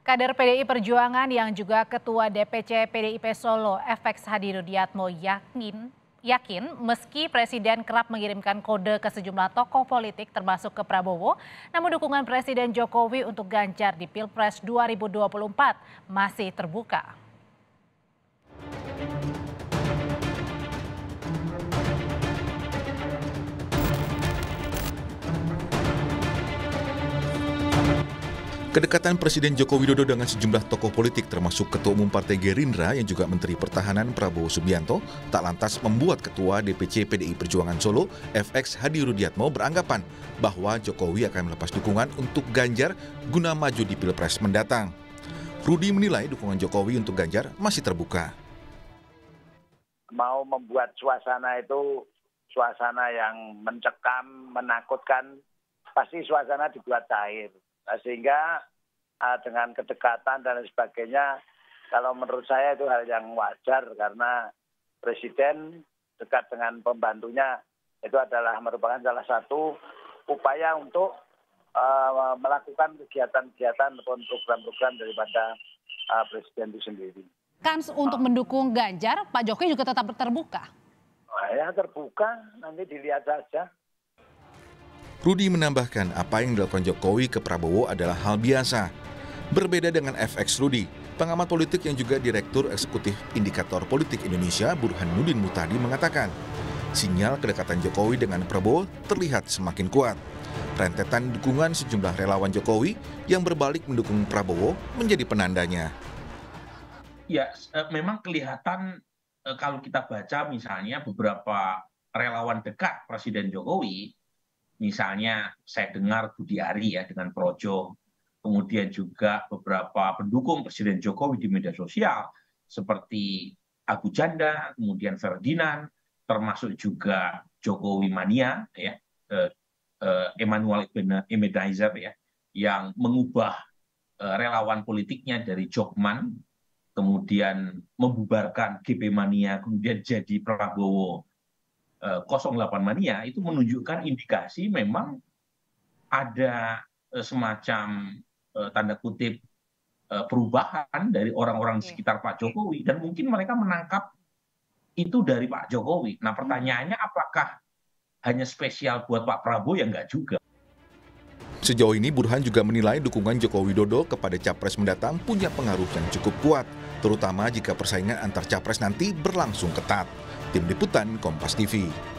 Kader PDI Perjuangan yang juga Ketua DPC PDIP Solo, FX Hadi Rudiatmo yakin meski Presiden kerap mengirimkan kode ke sejumlah tokoh politik termasuk ke Prabowo, namun dukungan Presiden Jokowi untuk Ganjar di Pilpres 2024 masih terbuka. Kedekatan Presiden Joko Widodo dengan sejumlah tokoh politik termasuk Ketua Umum Partai Gerindra yang juga Menteri Pertahanan Prabowo Subianto tak lantas membuat Ketua DPC PDI Perjuangan Solo, FX Hadi Rudiatmo beranggapan bahwa Jokowi akan melepas dukungan untuk Ganjar guna maju di Pilpres mendatang. Rudi menilai dukungan Jokowi untuk Ganjar masih terbuka. Mau membuat suasana itu suasana yang mencekam, menakutkan, pasti suasana dibuat cair. Sehingga dengan kedekatan dan sebagainya, kalau menurut saya itu hal yang wajar karena Presiden dekat dengan pembantunya itu adalah merupakan salah satu upaya untuk melakukan kegiatan-kegiatan ataupun program-program daripada Presiden itu sendiri. Kans untuk mendukung Ganjar, Pak Jokowi juga tetap terbuka? Ya terbuka, nanti dilihat saja. Rudi menambahkan apa yang dilakukan Jokowi ke Prabowo adalah hal biasa. Berbeda dengan FX Rudi, pengamat politik yang juga Direktur Eksekutif Indikator Politik Indonesia Burhanuddin Muhtadi mengatakan, sinyal kedekatan Jokowi dengan Prabowo terlihat semakin kuat. Rentetan dukungan sejumlah relawan Jokowi yang berbalik mendukung Prabowo menjadi penandanya. Ya, memang kelihatan kalau kita baca misalnya beberapa relawan dekat Presiden Jokowi, misalnya saya dengar Budi Ari ya dengan Projo, kemudian juga beberapa pendukung Presiden Jokowi di media sosial seperti Abu Janda, kemudian Ferdinand, termasuk juga Jokowi Mania, ya, Emmanuel Ebenezer ya, yang mengubah relawan politiknya dari Jokman, kemudian membubarkan GP Mania, kemudian jadi Prabowo 08 Mania, itu menunjukkan indikasi memang ada semacam tanda kutip perubahan dari orang-orang di sekitar Pak Jokowi, dan mungkin mereka menangkap itu dari Pak Jokowi. Nah pertanyaannya apakah hanya spesial buat Pak Prabowo? Ya enggak juga. Sejauh ini Burhan juga menilai dukungan Joko Widodo kepada Capres mendatang punya pengaruh yang cukup kuat, terutama jika persaingan antar Capres nanti berlangsung ketat. Tim Liputan Kompas TV.